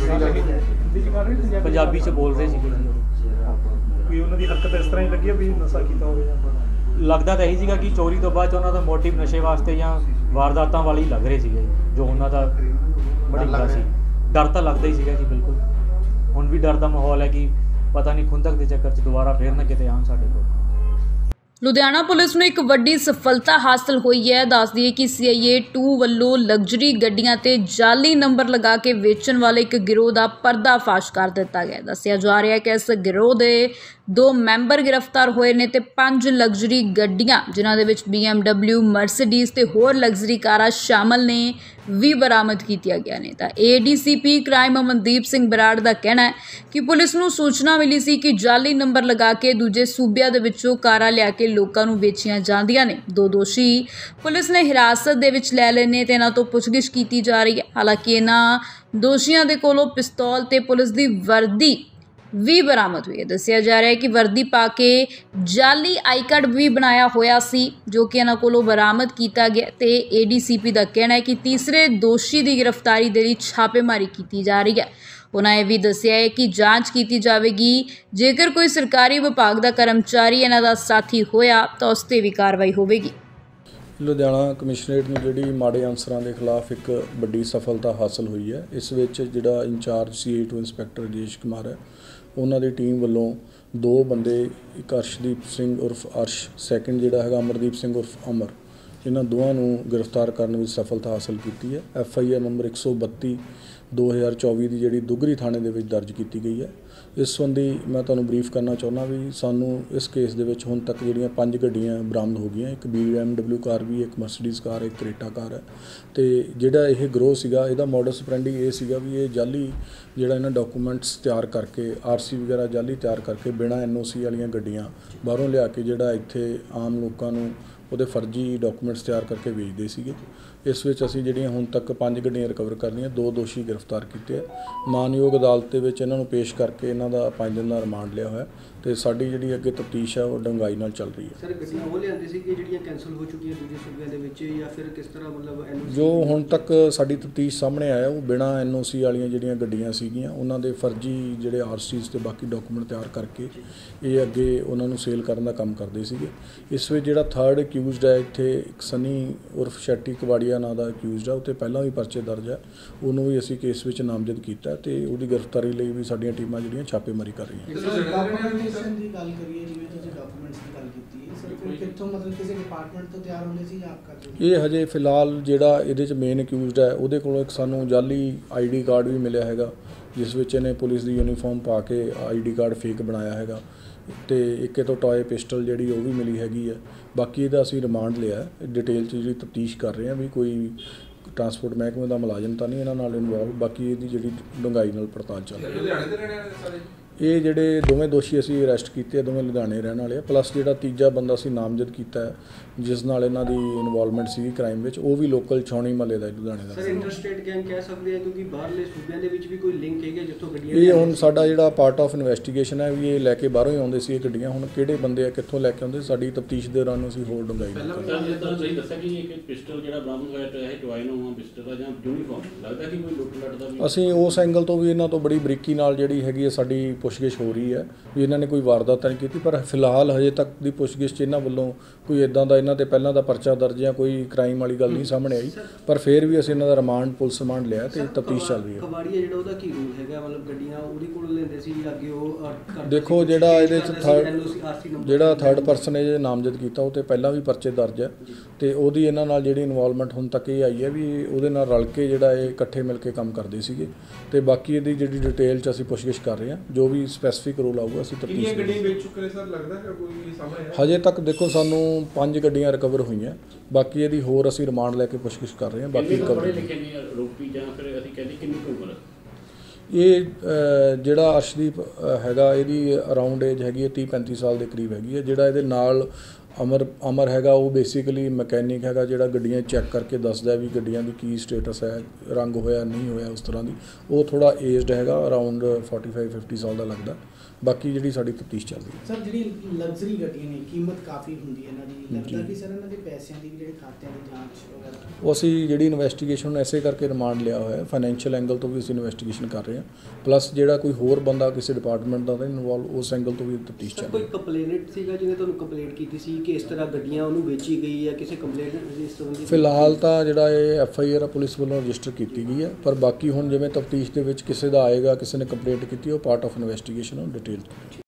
ਪੰਜਾਬੀ 'ਚ ਬੋਲ ਰਹੇ ਸੀਗੇ ਜੀ ਉਹ। ਕੋਈ ਉਹਨਾਂ ਦੀ ਹਰਕਤ ਇਸ ਤਰ੍ਹਾਂ ਹੀ ਲੱਗੀ ਵੀ ਨਸ਼ਾ ਕੀਤਾ ਹੋਵੇ ਜਾਂ? ਲੱਗਦਾ ਤਾਂ ਇਹੀ ਸੀਗਾ ਕਿ ਚੋਰੀ ਤੋਂ ਬਾਅਦ 'ਚ ਉਹਨਾਂ ਦਾ ਮੋਟਿਵ ਨਸ਼ੇ ਵਾਸਤੇ ਜਾਂ ਵਾਰਦਾਤਾਂ ਵਾਲੀ ਲੱਗ ਰਹੇ ਸੀਗੇ, ਜੋ ਉਹਨਾਂ ਦਾ ਬੜਾ ਸੀ। ਡਰ ਤਾਂ ਲੱਗਦਾ ਹੀ ਸੀਗਾ ਜੀ, ਬਿਲਕੁਲ। ਹੁਣ ਵੀ ਡਰ ਦਾ ਮਾਹੌਲ ਹੈ ਕਿ ਪਤਾ ਨਹੀਂ ਖੁੰਦਕ ਦੇ ਚੱਕਰ 'ਚ ਦੁਬਾਰਾ ਫੇਰ ਨਾ ਕਿਤੇ ਆਉਣ ਸਾਡੇ ਕੋਲ। ਲੁਧਿਆਣਾ ਪੁਲਿਸ ਨੂੰ ਇੱਕ ਵੱਡੀ ਸਫਲਤਾ ਹਾਸਲ ਹੋਈ ਹੈ। ਦੱਸ ਦਈਏ ਕਿ ਸੀ ਆਈ ਏ ਟੂ ਵੱਲੋਂ ਲਗਜ਼ਰੀ ਗੱਡੀਆਂ ਤੇ ਜਾਲੀ ਨੰਬਰ ਲਗਾ ਕੇ ਵੇਚਣ ਵਾਲੇ ਇੱਕ ਗਿਰੋਹ ਦਾ ਪਰਦਾਫਾਸ਼ ਕਰ ਦਿੱਤਾ ਗਿਆ। ਦੱਸਿਆ ਜਾ ਰਿਹਾ ਹੈ ਕਿ ਇਸ ਗਿਰੋਹ ਦੇ ਦੋ ਮੈਂਬਰ ਗ੍ਰਿਫਤਾਰ ਹੋਏ ਨੇ ਤੇ ਪੰਜ ਲਗਜ਼ਰੀ ਗੱਡੀਆਂ, ਜਿਨ੍ਹਾਂ ਦੇ ਵਿੱਚ ਬੀ ਐਮ ਡਬਲਿਊ, ਮਰਸੀਡੀਜ਼ ਤੇ ਹੋਰ ਲਗਜ਼ਰੀ ਕਾਰਾਂ ਸ਼ਾਮਲ ਨੇ, ਵੀ ਬਰਾਮਦ ਕੀਤੀਆਂ ਗਿਆ ਨੇ। ਤਾਂ A D C P crime Amandeep Singh Brar ਦਾ ਕਹਿਣਾ ਹੈ ਕਿ ਪੁਲਿਸ ਨੂੰ ਸੂਚਨਾ ਮਿਲੀ ਸੀ ਕਿ ਜਾਲੀ ਨੰਬਰ ਲਗਾ ਕੇ ਦੂਜੇ ਸੂਬਿਆਂ ਦੇ ਵਿੱਚੋਂ ਕਾਰਾਂ ਲਿਆ ਕੇ ਲੋਕਾਂ ਨੂੰ ਵੇਚੀਆਂ ਜਾਂਦੀਆਂ ਨੇ। ਦੋ ਦੋਸ਼ੀ ਪੁਲਿਸ ਨੇ ਹਿਰਾਸਤ ਦੇ ਵਿੱਚ ਲੈ ਲਏ ਨੇ ਤੇ ਇਹਨਾਂ ਤੋਂ ਪੁੱਛਗਿੱਛ ਕੀਤੀ ਜਾ ਰਹੀ ਹੈ। ਹਾਲਾਂਕਿ ਇਹਨਾਂ ਦੋਸ਼ੀਆਂ ਦੇ ਕੋਲੋਂ ਪਿਸਤੌਲ ਤੇ ਪੁਲਿਸ ਦੀ ਵਰਦੀ ਵੀ ਬਰਾਮਦ ਹੋਈ ਹੈ। ਦੱਸਿਆ ਜਾ ਰਿਹਾ ਹੈ ਕਿ ਵਰਦੀ ਪਾ ਕੇ ਜਾਲੀ ਆਈ ਕਾਰਡ ਵੀ ਬਣਾਇਆ ਹੋਇਆ ਸੀ, ਜੋ ਕਿ ਇਹਨਾਂ ਕੋਲੋਂ ਬਰਾਮਦ ਕੀਤਾ ਗਿਆ। ਤੇ ਏ ਡੀ ਸੀ ਪੀ ਦਾ ਕਹਿਣਾ ਹੈ ਕਿ ਤੀਸਰੇ ਦੋਸ਼ੀ ਦੀ ਗ੍ਰਿਫਤਾਰੀ ਦੇ ਲਈ ਛਾਪੇਮਾਰੀ ਕੀਤੀ ਜਾ ਰਹੀ ਹੈ। ਉਹਨਾਂ ਇਹ ਵੀ ਦੱਸਿਆ ਹੈ ਕਿ ਜਾਂਚ ਕੀਤੀ ਜਾਵੇਗੀ, ਜੇਕਰ ਕੋਈ ਸਰਕਾਰੀ ਵਿਭਾਗ ਦਾ ਕਰਮਚਾਰੀ ਇਹਨਾਂ ਦਾ ਸਾਥੀ ਹੋਇਆ ਤਾਂ ਉਸ 'ਤੇ ਵੀ ਕਾਰਵਾਈ ਹੋਵੇਗੀ। ਲੁਧਿਆਣਾ ਕਮਿਸ਼ਨਰੇਟ ਨੂੰ ਜਿਹੜੀ ਮਾੜੇ ਅਨਸਰਾਂ ਦੇ ਖਿਲਾਫ ਇੱਕ ਵੱਡੀ ਸਫਲਤਾ ਹਾਸਲ ਹੋਈ ਹੈ। ਇਸ ਵਿੱਚ ਜਿਹੜਾ incharge C A two inspector Rajesh Kumar ਹੈ, ਉਹਨਾਂ ਦੀ ਟੀਮ ਵੱਲੋਂ ਦੋ ਬੰਦੇ, ਇੱਕ ਅਰਸ਼ਦੀਪ ਸਿੰਘ ਉਰਫ ਅਰਸ਼, ਸੈਕਿੰਡ ਜਿਹੜਾ ਹੈਗਾ ਅਮਰਦੀਪ ਸਿੰਘ ਉਰਫ ਅਮਰ, ਇਹਨਾਂ ਦੋਵਾਂ ਨੂੰ ਗ੍ਰਿਫਤਾਰ ਕਰਨ ਵਿੱਚ ਸਫਲਤਾ ਹਾਸਲ ਕੀਤੀ ਹੈ। ਐਫ ਆਈ ਆਰ ਨੰਬਰ ਇੱਕ ਸੌ ਬੱਤੀ ਦੋ ਹਜ਼ਾਰ ਚੌਵੀ ਦੀ ਜਿਹੜੀ ਦੁੱਗਰੀ ਥਾਣੇ ਦੇ ਵਿੱਚ ਦਰਜ ਕੀਤੀ ਗਈ ਹੈ। ਇਸ ਸੰਬੰਧੀ ਮੈਂ ਤੁਹਾਨੂੰ ਬਰੀਫ ਕਰਨਾ ਚਾਹੁੰਦਾ ਵੀ ਸਾਨੂੰ ਇਸ ਕੇਸ ਦੇ ਵਿੱਚ ਹੁਣ ਤੱਕ ਜਿਹੜੀਆਂ ਪੰਜ ਗੱਡੀਆਂ ਬਰਾਮਦ ਹੋ ਗਈਆਂ। ਇੱਕ ਬੀ ਐਮ ਡਬਲਿਊ ਕਾਰ ਵੀ, ਇੱਕ ਮਰਸੀਡੀਜ਼ ਕਾਰ, ਇੱਕ ਕਰੇਟਾ ਕਾਰ ਹੈ। ਅਤੇ ਜਿਹੜਾ ਇਹ ਗਰੋਹ ਸੀਗਾ, ਇਹਦਾ ਮੋਡਸ ਆਪਰੈਂਡੀ ਇਹ ਸੀਗਾ ਵੀ ਇਹ ਜਾਲੀ ਜਿਹੜਾ ਇਹਨਾਂ ਡਾਕੂਮੈਂਟਸ ਤਿਆਰ ਕਰਕੇ, ਆਰ ਸੀ ਵਗੈਰਾ ਜਾਲੀ ਤਿਆਰ ਕਰਕੇ, ਬਿਨਾਂ ਐਨ ਓ ਸੀ ਵਾਲੀਆਂ ਗੱਡੀਆਂ ਬਾਹਰੋਂ ਲਿਆ ਕੇ ਜਿਹੜਾ ਇੱਥੇ ਆਮ ਲੋਕਾਂ ਨੂੰ ਉਹਦੇ ਫਰਜ਼ੀ ਡਾਕੂਮੈਂਟਸ ਤਿਆਰ ਕਰਕੇ ਵੇਚਦੇ ਸੀਗੇ। ਇਸ ਵਿੱਚ ਅਸੀਂ ਜਿਹੜੀਆਂ ਹੁਣ ਤੱਕ ਪੰਜ ਗੱਡੀਆਂ ਰਿਕਵਰ ਕਰ ਲਈਆਂ, ਦੋ ਦੋਸ਼ੀ ਗ੍ਰਿਫਤਾਰ ਕੀਤੇ ਆ। ਮਾਨਯੋਗ ਅਦਾਲਤ ਦੇ ਵਿੱਚ ਇਹਨਾਂ ਨੂੰ ਪੇਸ਼ ਕਰਕੇ ਇਹਨਾਂ ਦਾ ਪੰਜ ਦਿਨ ਦਾ ਰਿਮਾਂਡ ਲਿਆ ਹੋਇਆ ਅਤੇ ਸਾਡੀ ਜਿਹੜੀ ਅੱਗੇ ਤਫਤੀਸ਼ ਹੈ ਉਹ ਡੂੰਘਾਈ ਨਾਲ ਚੱਲ ਰਹੀ ਹੈ। ਸਰ, ਗੱਡੀਆਂ ਉਹ ਲਿਆਂਦੇ ਸੀ ਕਿ ਜਿਹੜੀਆਂ ਕੈਂਸਲ ਹੋ ਚੁੱਕੀਆਂ ਦੂਜੇ ਸੂਬਿਆਂ ਦੇ ਵਿੱਚ, ਜਾਂ ਫਿਰ ਕਿਸ ਤਰ੍ਹਾਂ ਮਤਲਬ ਐਨ ਓ ਸੀ? ਜੋ ਹੁਣ ਤੱਕ ਸਾਡੀ ਤਫਤੀਸ਼ ਸਾਹਮਣੇ ਆਇਆ ਉਹ ਬਿਨਾਂ ਐਨ ਓ ਸੀ ਵਾਲੀਆਂ ਜਿਹੜੀਆਂ ਗੱਡੀਆਂ ਸੀਗੀਆਂ, ਉਹਨਾਂ ਦੇ ਫਰਜ਼ੀ ਜਿਹੜੇ ਆਰ ਸੀਜ਼ ਅਤੇ ਬਾਕੀ ਡਾਕੂਮੈਂਟ ਤਿਆਰ ਕਰਕੇ ਇਹ ਅੱਗੇ ਉਹਨਾਂ ਨੂੰ ਸੇਲ ਕਰਨ ਦਾ ਕੰਮ ਕਰਦੇ ਸੀਗੇ। ਇਸ ਵਿੱਚ ਜਿਹੜਾ ਥਰਡ ਅਕਿਊਜ਼ਡ ਹੈ ਇੱਥੇ, ਇੱਕ ਸਨੀ ਉਰਫ ਸ਼ੈਟੀ ਕਵਾੜੀਆ ਨਾਂ ਦਾ ਅਕਿਊਜ਼ਡ ਹੈ, ਉੱਤੇ ਪਹਿਲਾਂ ਵੀ ਪਰਚੇ ਦਰਜ ਹੈ। ਉਹਨੂੰ ਵੀ ਅਸੀਂ ਕੇਸ ਵਿੱਚ ਨਾਮਜ਼ਦ ਕੀਤਾ ਅਤੇ ਉਹਦੀ ਗ੍ਰਿਫਤਾਰੀ ਲਈ ਵੀ ਸਾਡੀਆਂ ਟੀਮਾਂ ਜਿਹੜੀਆਂ ਛਾਪੇਮਾਰੀ ਕਰ ਰਹੀਆਂ। ਡਾਕੂਮੈਂਟੇਸ਼ਨ ਦੀ ਗੱਲ ਕਰੀਏ, ਜਿਵੇਂ ਤੁਸੀਂ ਡਾਕੂਮੈਂਟਸ ਦੀ ਗੱਲ ਕੀਤੀ ਹੈ, ਸਰ ਫਿਰ ਕਿੱਥੋਂ ਮਤਲਬ ਕਿਸੇ ਡਿਪਾਰਟਮੈਂਟ ਤੋਂ ਤਿਆਰ ਹੁੰਦੇ ਸੀ ਜਾਂ ਆਪ ਕਰਦੇ ਸੀ? ਇਹ ਹਜੇ ਫਿਲਹਾਲ ਜਿਹੜਾ ਇਹਦੇ 'ਚ ਮੇਨ ਅਕਿਊਜ਼ਡ ਹੈ ਉਹਦੇ ਕੋਲੋਂ ਇੱਕ ਸਾਨੂੰ ਜਾਲੀ ਆਈ ਡੀ ਕਾਰਡ ਵੀ ਮਿਲਿਆ ਹੈਗਾ, ਜਿਸ ਵਿੱਚ ਇਹਨੇ ਪੁਲਿਸ ਦੀ ਯੂਨੀਫਾਰਮ ਪਾ ਕੇ ਆਈ ਡੀ ਕਾਰਡ ਫੇਕ ਬਣਾਇਆ ਹੈਗਾ, ਅਤੇ ਇੱਕ ਤੋਂ ਟੋਏ ਪਿਸਟਲ ਜਿਹੜੀ ਉਹ ਵੀ ਮਿਲੀ ਹੈਗੀ ਹੈ। ਬਾਕੀ ਇਹਦਾ ਅਸੀਂ ਰਿਮਾਂਡ ਲਿਆ, ਡਿਟੇਲ 'ਚ ਜਿਹੜੀ ਤਫਤੀਸ਼ ਕਰ ਰਹੇ ਹਾਂ ਵੀ ਕੋਈ ਟਰਾਂਸਪੋਰਟ ਮਹਿਕਮੇ ਦਾ ਮੁਲਾਜ਼ਮ ਤਾਂ ਨਹੀਂ ਇਹਨਾਂ ਨਾਲ ਇਨਵੋਲਵ। ਬਾਕੀ ਇਹਦੀ ਜਿਹੜੀ ਡੂੰਘਾਈ ਨਾਲ ਪੜਤਾਲ ਚੱਲ ਰਹੀ ਹੈ। ਇਹ ਜਿਹੜੇ ਦੋਵੇਂ ਦੋਸ਼ੀ ਅਸੀਂ ਅਰੈਸਟ ਕੀਤੇ ਆ, ਦੋਵੇਂ ਲੁਧਿਆਣੇ ਰਹਿਣ ਵਾਲੇ ਆ। ਪਲੱਸ ਜਿਹੜਾ ਤੀਜਾ ਬੰਦਾ ਅਸੀਂ ਨਾਮਜ਼ਦ ਕੀਤਾ ਹੈ, ਜਿਸ ਨਾਲ ਇਹਨਾਂ ਦੀ ਇਨਵੋਲਵਮੈਂਟ ਸੀਗੀ ਕ੍ਰਾਈਮ ਵਿੱਚ, ਉਹ ਵੀ ਲੋਕਲ ਛਾਉਣੀ ਮਹੱਲੇ ਦਾ ਲੁਧਿਆਣੇ ਦਾ। ਸਰ, ਇੰਟਰਸਟੇਟ ਗੈਂਗ ਕਹਿ ਸਕਦੇ ਆ ਕਿਉਂਕਿ ਬਾਹਰਲੇ ਸੂਬਿਆਂ ਦੇ ਵਿੱਚ ਵੀ ਕੋਈ ਲਿੰਕ ਹੈਗਾ ਜਿੱਥੋਂ ਗੱਡੀਆਂ? ਇਹ ਹੁਣ ਸਾਡਾ ਜਿਹੜਾ ਪਾਰਟ ਆਫ ਇਨਵੈਸਟੀਗੇਸ਼ਨ ਹੈ ਵੀ ਇਹ ਲੈ ਕੇ ਬਾਹਰੋਂ ਹੀ ਆਉਂਦੇ ਸੀ ਇਹ ਗੱਡੀਆਂ। ਹੁਣ ਕਿਹੜੇ ਬੰਦੇ ਆ, ਕਿੱਥੋਂ ਲੈ ਕੇ ਆਉਂਦੇ, ਸਾਡੀ ਤਫਤੀਸ਼ ਦੇ ਦੌਰਾਨ ਅਸੀਂ ਹੋਰ ਡੂੰਘਾਈ ਪਹਿਲਾਂ ਤੁਸੀਂ ਦੱਸਿਆ ਕਿ ਇੱਕ ਪਿਸਟਲ ਜਿਹੜਾ ਬਰਾਮਦ ਹੋਇਆ ਇਹ ਟੋਇਨੋ ਪਿਸਟਲ ਦਾ ਜਾਂ ਯੂਨੀਫਾਰਮ, ਲੱਗਦਾ ਕਿ ਕੋਈ ਲੁੱਟ ਲੱਟ ਦਾ ਵੀ? ਅਸੀਂ ਉਸ ਐਂਗਲ ਤੋਂ ਵੀ ਇਹਨਾਂ ਤੋਂ ਬੜੀ ਬਰੀਕੀ ਨਾਲ ਜਿਹੜੀ ਹੈਗੀ ਹੈ ਸਾਡੀ ਪੁੱਛਗਿੱਛ ਹੋ ਰਹੀ ਹੈ ਵੀ ਇਹਨਾਂ ਨੇ ਕੋਈ ਵਾਰਦਾਤ ਤਾਂ ਨਹੀਂ ਕੀਤੀ, ਪਰ ਫਿਲਹਾਲ ਹਜੇ ਤੱਕ ਦੀ ਪੁੱਛਗਿੱਛ 'ਚ ਇਹਨਾਂ ਵੱਲੋਂ ਕੋਈ ਇੱਦਾਂ ਦਾ ਇਹਨਾਂ 'ਤੇ ਪਹਿਲਾਂ ਦਾ ਪਰਚਾ ਦਰਜ ਜਾਂ ਕੋਈ ਕ੍ਰਾਈਮ ਵਾਲੀ ਗੱਲ ਨਹੀਂ ਸਾਹਮਣੇ ਆਈ। ਪਰ ਫਿਰ ਵੀ ਅਸੀਂ ਇਹਨਾਂ ਦਾ ਰਿਮਾਂਡ, ਪੁਲਿਸ ਰਿਮਾਂਡ ਲਿਆ ਅਤੇ ਤਫਤੀਸ਼ ਚੱਲ ਰਹੀ ਹੈ। ਕਵਾੜੀਆ ਜਿਹੜਾ ਉਹਦਾ ਕੀ ਰੂਲ ਹੈਗਾ, ਮਤਲਬ ਗੱਡੀਆਂ ਉਹਦੇ ਕੋਲ ਲੈਂਦੇ ਸੀ ਜਾਂ ਅੱਗੇ ਉਹ? ਦੇਖੋ, ਜਿਹੜਾ ਇਹਦੇ 'ਚ ਥਰਡ ਜਿਹੜਾ ਥਰਡ ਪਰਸਨ ਇਹ ਨਾਮਜ਼ਦ ਕੀਤਾ ਉਹ 'ਤੇ ਪਹਿਲਾਂ ਵੀ ਪਰਚੇ ਦਰਜ ਹੈ, ਅਤੇ ਉਹਦੀ ਇਹਨਾਂ ਨਾਲ ਜਿਹੜੀ ਇਨਵੋਲਵਮੈਂਟ ਹੁਣ ਤੱਕ ਇਹ ਆਈ ਹੈ ਵੀ ਉਹਦੇ ਨਾਲ ਰਲ ਕੇ ਜਿਹੜਾ ਇਹ ਇਕੱਠੇ ਮਿਲ ਕੇ ਕੰਮ ਕਰਦੇ ਸੀਗੇ। ਅਤੇ ਬਾਕੀ ਇਹਦੀ ਜਿਹੜੀ ਡਿਟੇਲ 'ਚ ਅਸੀਂ ਪੁੱਛਗਿੱਛ ਕਰ ਰਹੇ ਹਾਂ, ਜੋ ਵੀ ਸਪੈਸੀਫਿਕ ਰੂਲ ਆਊਗਾ ਅਸੀਂ ਤਫਤੀਸ਼ ਕਰਾਂਗੇ। ਗੱਡੀਆਂ ਵੇਚ ਚੁੱਕੇ ਨੇ ਸਰ, ਲੱਗਦਾ ਕਿ ਕੋਈ ਸਾਹਮਣੇ ਆਇਆ? ਹਜੇ ਤੱਕ ਦੇਖੋ ਸਾਨੂੰ ਪੰਜ ਗੱਡੀਆਂ ਰਿਕਵਰ ਹੋਈਆਂ, ਬਾਕੀ ਇਹਦੀ ਹੋਰ ਅਸੀਂ ਰਿਮਾਂਡ ਲੈ ਕੇ ਪੁੱਛਗਿੱਛ ਕਰ ਰਹੇ ਹਾਂ। ਬਾਕੀ ਪੜ੍ਹੇ ਲਿਖੇ ਨੇ ਰੋਪੀ ਜਾਂ ਫਿਰ ਅਸੀਂ ਕਹਿੰਦੇ ਕਿੰਨੀ ਕੁ ਉਮਰ? ਇਹ ਜਿਹੜਾ ਅਰਸ਼ਦੀਪ ਹੈਗਾ ਇਹਦੀ ਅਰਾਊਂਡ ਏਜ ਹੈਗੀ ਹੈ ਤੀਹ ਪੈਂਤੀ ਸਾਲ ਦੇ ਕਰੀਬ ਹੈਗੀ ਹੈ। ਜਿਹੜਾ ਇਹਦੇ ਨਾਲ ਅਮਰ ਅਮਰ ਹੈਗਾ ਉਹ ਬੇਸਿਕਲੀ ਮਕੈਨਿਕ ਹੈਗਾ, ਜਿਹੜਾ ਗੱਡੀਆਂ ਚੈੱਕ ਕਰਕੇ ਦੱਸਦਾ ਵੀ ਗੱਡੀਆਂ ਦੀ ਕੀ ਸਟੇਟਸ ਹੈ, ਰੰਗ ਹੋਇਆ ਨਹੀਂ ਹੋਇਆ, ਉਸ ਤਰ੍ਹਾਂ ਦੀ। ਉਹ ਥੋੜ੍ਹਾ ਏਜਡ ਹੈਗਾ, ਅਰਾਊਂਡ ਫੋਰਟੀ ਫਾਈਵ ਫਿਫਟੀ ਸਾਲ ਦਾ ਲੱਗਦਾ। ਬਾਕੀ ਜਿਹੜੀ ਸਾਡੀ ਤਫਤੀਸ਼ ਚੱਲ ਰਹੀ ਹੈ। ਸਰ, ਜਿਹੜੀ ਲਗਜ਼ਰੀ ਗੱਡੀਆਂ ਨੇ, ਕੀਮਤ ਕਾਫੀ ਹੁੰਦੀ ਹੈ ਇਹਨਾਂ ਦੀ, ਲੱਗਦਾ ਕਿ ਸਰ ਇਹਨਾਂ ਦੇ ਪੈਸਿਆਂ ਦੀ ਜਿਹੜੇ ਖਾਤਿਆਂ ਦੀ ਜਾਂਚ ਵਗੈਰਾ? ਉਹ ਅਸੀਂ ਜਿਹੜੀ ਇਨਵੈਸਟੀਗੇਸ਼ਨ ਐਸੇ ਕਰਕੇ ਰਿਮਾਂਡ ਲਿਆ ਹੋਇਆ, ਫਾਈਨੈਂਸ਼ੀਅਲ ਐਂਗਲ ਤੋਂ ਵੀ ਅਸੀਂ ਇਨਵੈਸਟੀਗੇਸ਼ਨ ਕਰ ਰਹੇ ਹਾਂ। ਪਲੱਸ ਜਿਹੜਾ ਕੋਈ ਹੋਰ ਬੰਦਾ ਕਿਸੇ ਡਿਪਾਰਟਮੈਂਟ ਦਾ ਤਾਂ ਇਨਵੋਲਵ, ਉਸ ਐਂਗਲ ਤੋਂ ਵੀ ਤਫਤੀਸ਼ ਚੱਲ ਰਹੀ ਹੈ। ਕੋਈ ਕੰਪਲੇਨਟ ਸੀਗਾ ਜਿਹਨੇ ਤੁਹਾਨੂੰ ਕੰਪਲੇਂਟ ਕੀਤੀ ਸੀ ਕਿ ਇਸ ਤਰ੍ਹਾਂ ਗੱਡੀਆਂ ਉਹਨੂੰ ਵੇਚੀ ਗਈ ਹੈ, ਕਿਸੇ ਕੰਪਲੇਂਟ ਇਸ ਸੰਬੰਧੀ? ਫਿਲਹਾਲ ਤਾਂ ਜਿਹੜਾ ਇਹ ਐਫ ਆਈ ਆਰ ਪੁਲਿਸ ਵੱਲੋਂ ਰਜਿਸਟਰ ਕੀਤੀ ਗਈ ਹੈ, ਪਰ ਬਾਕੀ ਹੁਣ ਜਿਵੇਂ ਤਫਤੀਸ਼ ਦੇ ਵਿੱਚ ਕਿਸੇ ਦਾ ਆਏਗਾ, ਕਿਸੇ ਨੇ ਕੰਪਲੇਂਟ ਕੀਤੀ, ਉਹ ਪਾਰਟ ਆਫ ਇਨਵੈਸਟੀਗੇਸ਼ਨ ਉਹ ਡਿਟੇਲ